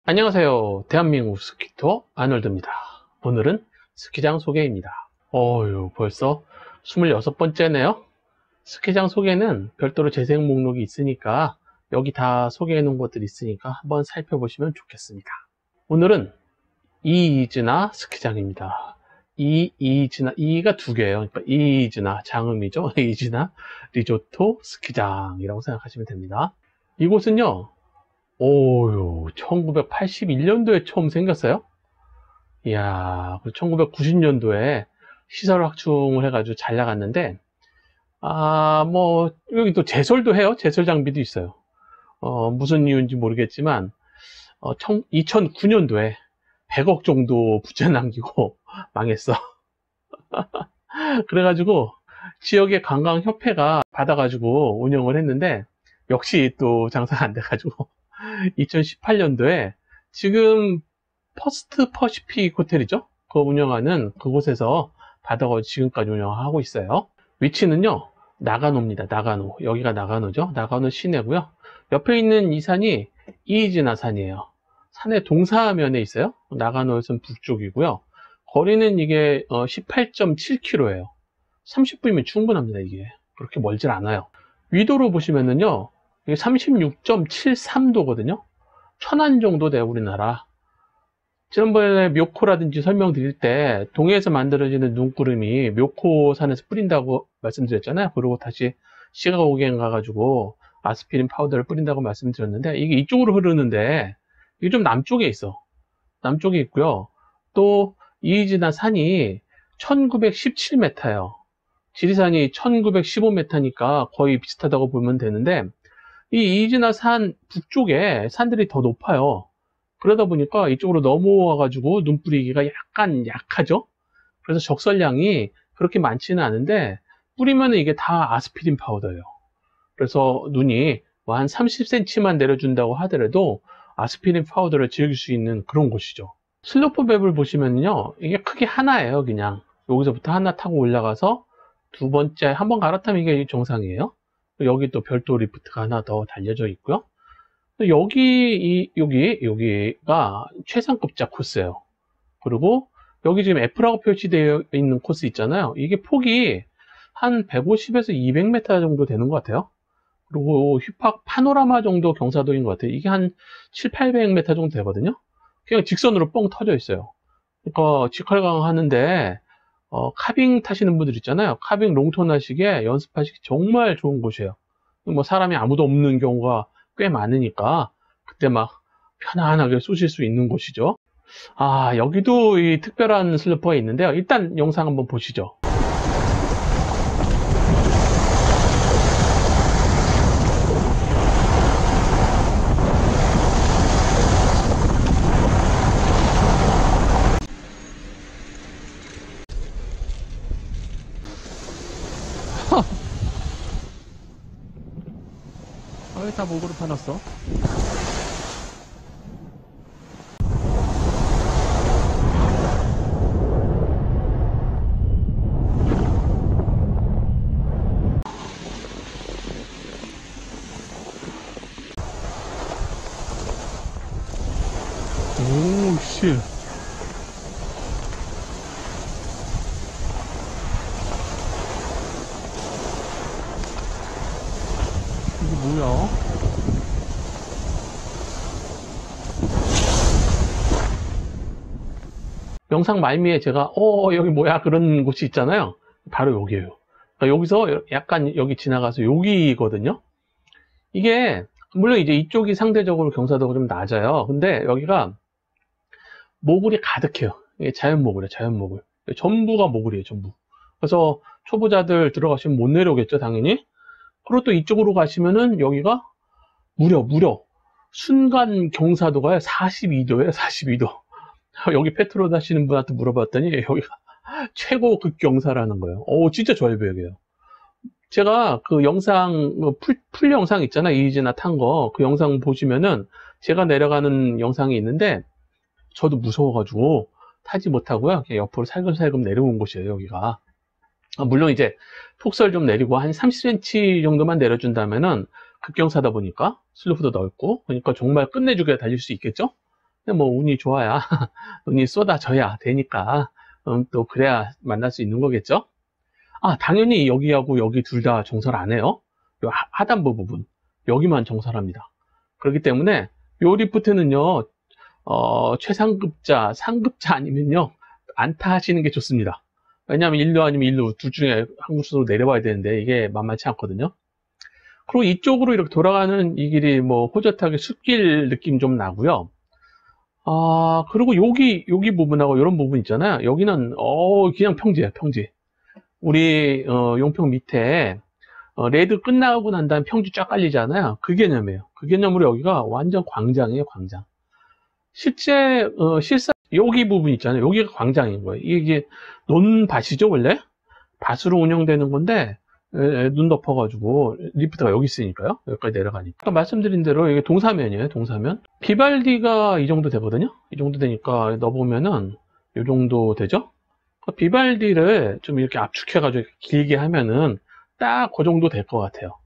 안녕하세요. 대한민국 스키투어 아놀드입니다. 오늘은 스키장 소개입니다. 벌써 26번째네요. 스키장 소개는 별도로 재생 목록이 있으니까 여기 다 소개해 놓은 것들이 있으니까 한번 살펴보시면 좋겠습니다. 오늘은 이이즈나 스키장입니다. 이이즈나, 이가 두 개예요. 그러니까 이이즈나 장음이죠. 이이즈나 리조트 스키장이라고 생각하시면 됩니다. 이곳은요, 1981년도에 처음 생겼어요. 이야, 1990년도에 시설 확충을 해가지고 잘 나갔는데, 여기 또 제설도 해요. 제설 장비도 있어요. 무슨 이유인지 모르겠지만, 2009년도에 100억 정도 부채 남기고 망했어. 그래가지고, 지역의 관광협회가 받아가지고 운영을 했는데, 역시 또 장사가 안 돼가지고, 2018년도에 지금 퍼스트 퍼시픽 호텔이죠. 그거 운영하는 그곳에서 받아가지고 지금까지 운영하고 있어요. 위치는요, 나가노입니다. 나가노. 여기가 나가노죠. 나가노 시내고요. 옆에 있는 이 산이 이이즈나 산이에요. 산의 동사면에 있어요. 나가노에서는 북쪽이고요. 거리는 이게 18.7km예요. 30분이면 충분합니다. 이게 그렇게 멀질 않아요. 위도로 보시면은요, 이게 36.73도거든요. 천안 정도 돼요, 우리나라. 지난번에 묘코라든지 설명드릴 때 동해에서 만들어지는 눈구름이 묘코산에서 뿌린다고 말씀드렸잖아요. 그리고 다시 시가고겐 가가지고 아스피린 파우더를 뿌린다고 말씀드렸는데, 이게 이쪽으로 흐르는데 이게 좀 남쪽에 있어. 남쪽에 있고요. 또 이이즈나 산이 1917m예요. 지리산이 1915m니까 거의 비슷하다고 보면 되는데, 이 이이즈나 산 북쪽에 산들이 더 높아요. 그러다 보니까 이쪽으로 넘어와가지고 눈 뿌리기가 약간 약하죠. 그래서 적설량이 그렇게 많지는 않은데, 뿌리면 이게 다 아스피린 파우더예요. 그래서 눈이 한 30cm만 내려준다고 하더라도 아스피린 파우더를 즐길 수 있는 그런 곳이죠. 슬로프 맵을 보시면요, 이게 크게 하나예요. 그냥 여기서부터 하나 타고 올라가서 두 번째 한 번 갈아타면 이게 정상이에요. 여기 또 별도 리프트가 하나 더 달려져 있고요. 여기가 최상급자 코스예요. 그리고 여기 지금 F라고 표시되어 있는 코스 있잖아요. 이게 폭이 한 150에서 200m 정도 되는 것 같아요. 그리고 휘팍 파노라마 정도 경사도인 것 같아요. 이게 한 7, 800m 정도 되거든요. 그냥 직선으로 뻥 터져 있어요. 그러니까 직활강 하는데 카빙 타시는 분들 있잖아요. 카빙 롱톤 하시기에 연습하시기 정말 좋은 곳이에요. 뭐 사람이 아무도 없는 경우가 꽤 많으니까 그때 막 편안하게 쏘실 수 있는 곳이죠. 여기도 이 특별한 슬리퍼가 있는데요. 일단 영상 한번 보시죠. 왜 다 목으로 파놨어? 오, 씨. 이게 뭐야? 영상 말미에 제가 여기 뭐야 그런 곳이 있잖아요. 바로 여기에요. 그러니까 여기서 약간 여기 지나가서 여기거든요. 이게 물론 이제 이쪽이 상대적으로 경사도가 좀 낮아요. 근데 여기가 모글이 가득해요. 이게 자연 모글이에요. 자연 모글. 전부가 모글이에요. 전부. 그래서 초보자들 들어가시면 못 내려오겠죠, 당연히. 그리고 또 이쪽으로 가시면은 여기가 무려 순간 경사도가 42도예요. 42도. 여기 페트롤 하시는 분한테 물어봤더니 여기가 최고 극경사라는 거예요. 진짜 좋아요, 여기요. 제가 그 영상, 풀 영상 있잖아. 이이즈나 탄 거. 그 영상 보시면은 제가 내려가는 영상이 있는데 저도 무서워가지고 타지 못하고요. 그냥 옆으로 살금살금 내려온 곳이에요, 여기가. 물론 이제 폭설 좀 내리고 한 30cm 정도만 내려준다면은 급경사다 보니까 슬로프도 넓고, 그러니까 정말 끝내주게 달릴 수 있겠죠? 근데 뭐 운이 좋아야 운이 쏟아져야 되니까 또 그래야 만날 수 있는 거겠죠. 당연히 여기하고 여기 둘 다 정설 안 해요. 요 하단부 부분 여기만 정설합니다. 그렇기 때문에 요 리프트는요 최상급자 상급자 아니면요 안타 하시는 게 좋습니다. 왜냐하면 1루 아니면 1루 둘 중에 한 구수로 내려와야 되는데 이게 만만치 않거든요. 그리고 이쪽으로 이렇게 돌아가는 이 길이 뭐 호젓하게 숲길 느낌 좀 나고요. 그리고 여기 부분하고 이런 부분 있잖아요. 여기는 그냥 평지예요, 평지. 우리 용평 밑에 레드 끝나고 난 다음에 평지 쫙 깔리잖아요. 그 개념이에요. 그 개념으로 여기가 완전 광장이에요, 광장. 실사 여기 부분 있잖아요. 여기가 광장인 거예요. 이게 논밭이죠, 원래? 밭으로 운영되는 건데 눈 덮어가지고 리프트가 여기 있으니까요. 여기까지 내려가니까. 아까 말씀드린 대로 이게 동사면이에요, 동사면. 비발디가 이 정도 되거든요. 이 정도 되니까 넣어보면은 이 정도 되죠. 비발디를 좀 이렇게 압축해가지고 길게 하면은 딱 그 정도 될 것 같아요.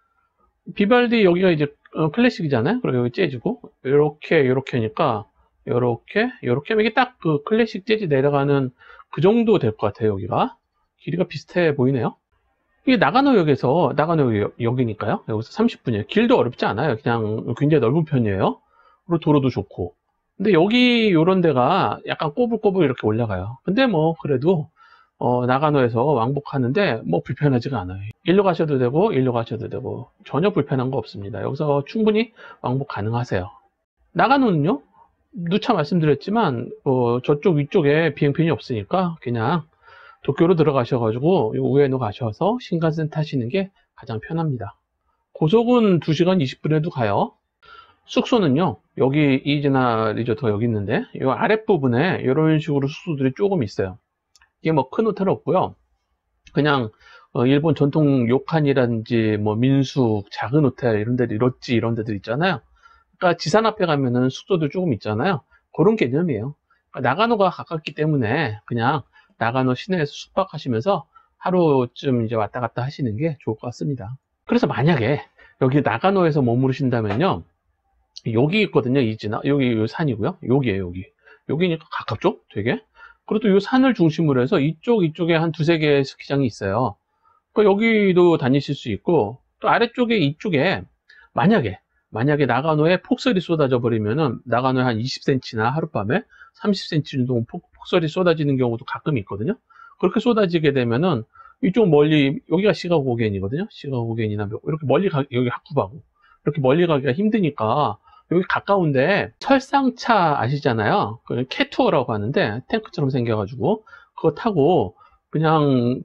비발디 여기가 이제 클래식이잖아요. 그리고 여기 재즈고 이렇게 하니까 이렇게 하면 이게 딱 그 클래식 재즈 내려가는 그 정도 될 것 같아요. 여기가 길이가 비슷해 보이네요. 이게 나가노역에서 나가노역이니까요. 여기서 30분이에요. 길도 어렵지 않아요. 그냥 굉장히 넓은 편이에요. 그리고 도로도 좋고. 근데 여기 요런 데가 약간 꼬불꼬불 이렇게 올라가요. 근데 뭐 그래도 나가노에서 왕복하는데 뭐 불편하지가 않아요. 일로 가셔도 되고 일로 가셔도 되고 전혀 불편한 거 없습니다. 여기서 충분히 왕복 가능하세요. 나가노는요, 누차 말씀드렸지만 저쪽 위쪽에 비행편이 없으니까 그냥 도쿄로 들어가셔가지고 우에노 가셔서 신칸센 타시는 게 가장 편합니다. 고속은 2시간 20분에도 가요. 숙소는요, 여기 이즈나 리조트가 여기 있는데 이 아랫부분에 이런 식으로 숙소들이 조금 있어요. 이게 뭐 큰 호텔 없고요. 그냥 일본 전통 료칸이라든지 뭐 민숙, 작은 호텔 이런 데들, 롯지 이런 데들 있잖아요. 그러니까 지산 앞에 가면은 숙소들 조금 있잖아요. 그런 개념이에요. 그러니까 나가노가 가깝기 때문에 그냥 나가노 시내에서 숙박하시면서 하루쯤 이제 왔다 갔다 하시는 게 좋을 것 같습니다. 그래서 만약에 여기 나가노에서 머무르신다면요, 여기 있거든요. 이지나 여기 산이고요. 여기에요, 여기. 여기니까 가깝죠? 되게. 그리고 또 이 산을 중심으로 해서 이쪽에 한 두세 개의 스키장이 있어요. 그러니까 여기도 다니실 수 있고, 또 아래쪽에 이쪽에 만약에 나가노에 폭설이 쏟아져 버리면은 나가노에 한 20cm나 하룻밤에 30cm 정도 폭설이 쏟아지는 경우도 가끔 있거든요. 그렇게 쏟아지게 되면은 이쪽 멀리, 여기가 시가고겐이거든요. 시가고겐이나 이렇게 멀리 여기 하쿠바고 이렇게 멀리 가기가 힘드니까 여기 가까운데 설상차 아시잖아요. 그 캐투어라고 하는데 탱크처럼 생겨가지고 그거 타고 그냥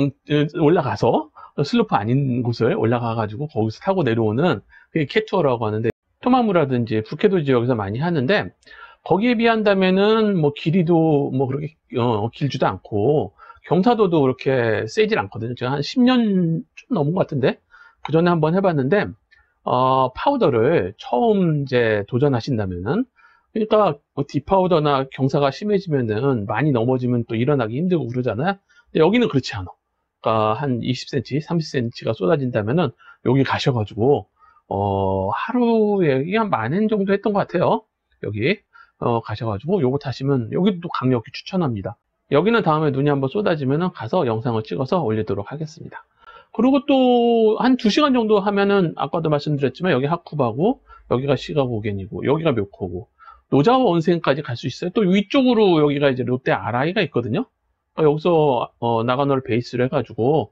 올라가서 슬로프 아닌 곳을 올라가가지고 거기서 타고 내려오는 그게 캐투어라고 하는데, 토마무라든지 북해도 지역에서 많이 하는데 거기에 비한다면은 뭐 길이도 뭐 그렇게 길지도 않고 경사도도 그렇게 세질 않거든요. 제가 한 10년 좀 넘은 것 같은데 그 전에 한번 해봤는데 파우더를 처음 이제 도전하신다면은, 그러니까 디파우더나 경사가 심해지면은 많이 넘어지면 또 일어나기 힘들고 그러잖아요. 근데 여기는 그렇지 않아. 그러니까 한 20cm, 30cm가 쏟아진다면은 여기 가셔가지고 하루에 이게 한 10,000엔 정도 했던 것 같아요. 여기 가셔가지고 요거 타시면 여기도 강력히 추천합니다. 여기는 다음에 눈이 한번 쏟아지면은 가서 영상을 찍어서 올리도록 하겠습니다. 그리고 또 한 2시간 정도 하면은 아까도 말씀드렸지만 여기 하쿠바고 여기가 시가고겐이고 여기가 묘코고 노자와 온센까지 갈 수 있어요. 또 위쪽으로 여기가 이제 롯데 아라이가 있거든요. 여기서 나가노를 베이스로 해가지고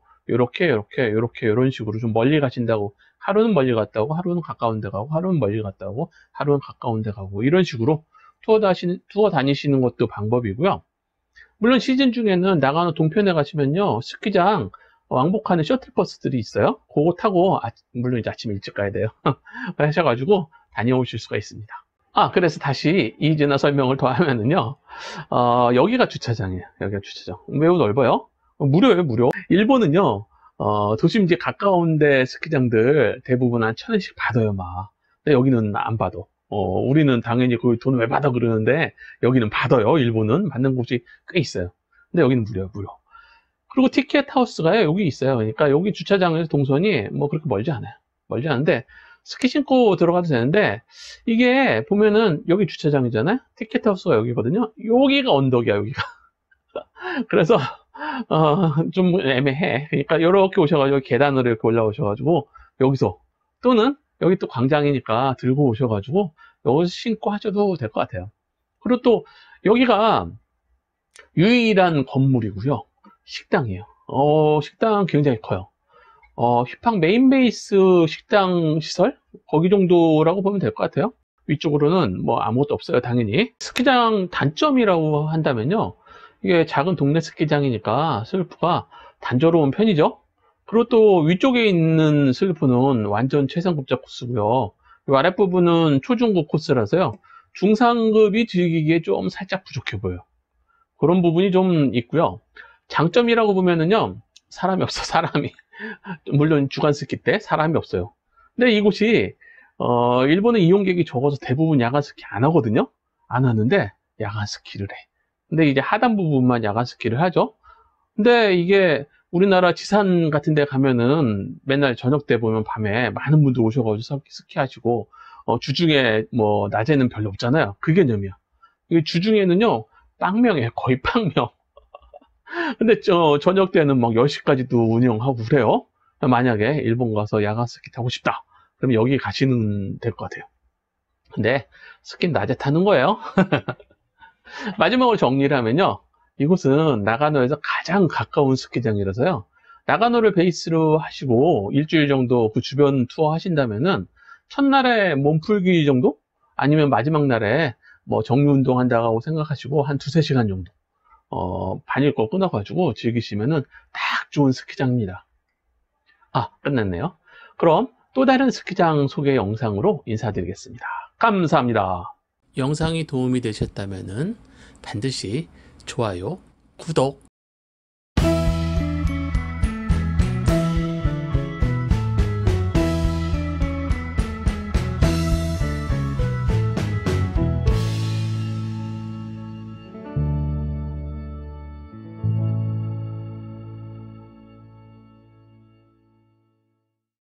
이런 식으로 좀 멀리 가신다고, 하루는 멀리 갔다 오고 하루는 가까운 데 가고 하루는 멀리 갔다 오고 하루는 가까운 데 가고 이런 식으로 투어 다니시는 것도 방법이고요. 물론 시즌 중에는 나가노 동편에 가시면요, 스키장 왕복하는 셔틀버스들이 있어요. 그거 타고 물론 이제 아침 일찍 가야 돼요. 하셔가지고 다녀오실 수가 있습니다. 그래서 다시 이즈나 설명을 더 하면은요, 여기가 주차장이에요. 여기가 주차장. 매우 넓어요. 무료예요, 무료. 일본은요, 도심지 가까운데 스키장들 대부분 한 1,000원씩 받아요, 막. 근데 여기는 안 받아. 우리는 당연히 그 돈 왜 받아 그러는데 여기는 받아요. 일본은 받는 곳이 꽤 있어요. 근데 여기는 무료. 그리고 티켓 하우스가 여기 있어요. 그러니까 여기 주차장에서 동선이 뭐 그렇게 멀지 않아요. 멀지 않은데 스키 신고 들어가도 되는데, 이게 보면은 여기 주차장이잖아요. 티켓 하우스가 여기거든요. 여기가 언덕이야, 여기가. 그래서 좀 애매해. 그러니까 이렇게 오셔가지고 계단으로 이렇게 올라오셔가지고 여기서, 또는 여기 또 광장이니까 들고 오셔가지고 여기서 신고 하셔도 될 것 같아요. 그리고 또 여기가 유일한 건물이고요. 식당이에요. 식당 굉장히 커요. 휘팡 메인 베이스 식당 시설? 거기 정도라고 보면 될 것 같아요. 위쪽으로는 뭐 아무것도 없어요, 당연히. 스키장 단점이라고 한다면요. 이게 작은 동네 스키장이니까 슬리프가 단조로운 편이죠. 그리고 또 위쪽에 있는 슬리프는 완전 최상급자 코스고요. 이 아랫부분은 초중급 코스라서요. 중상급이 즐기기에 좀 살짝 부족해 보여요. 그런 부분이 좀 있고요. 장점이라고 보면은요. 사람이 없어, 사람이. 물론 주간 스키 때 사람이 없어요. 근데 이곳이 일본의 이용객이 적어서 대부분 야간 스키 안 하거든요. 안 하는데 야간 스키를 해. 근데 이제 하단 부분만 야간 스키를 하죠. 근데 이게 우리나라 지산 같은 데 가면은 맨날 저녁 때 보면 밤에 많은 분들 오셔가지고 스키 하시고, 주중에 뭐 낮에는 별로 없잖아요. 그 개념이야. 이게 주중에는요 빵명이에요. 거의 빵명. 근데 저녁 때는 막 10시까지도 운영하고 그래요. 만약에 일본 가서 야간 스키 타고 싶다, 그러면 여기 가시면 될 것 같아요. 근데 스키는 낮에 타는 거예요. 마지막으로 정리를 하면요. 이곳은 나가노에서 가장 가까운 스키장이라서요. 나가노를 베이스로 하시고 일주일 정도 그 주변 투어 하신다면은 첫날에 몸풀기 정도? 아니면 마지막 날에 뭐 정리 운동 한다고 생각하시고 한 두세 시간 정도 반일 거 끊어가지고 즐기시면은 딱 좋은 스키장입니다. 끝났네요. 그럼 또 다른 스키장 소개 영상으로 인사드리겠습니다. 감사합니다. 영상이 도움이 되셨다면 반드시 좋아요, 구독,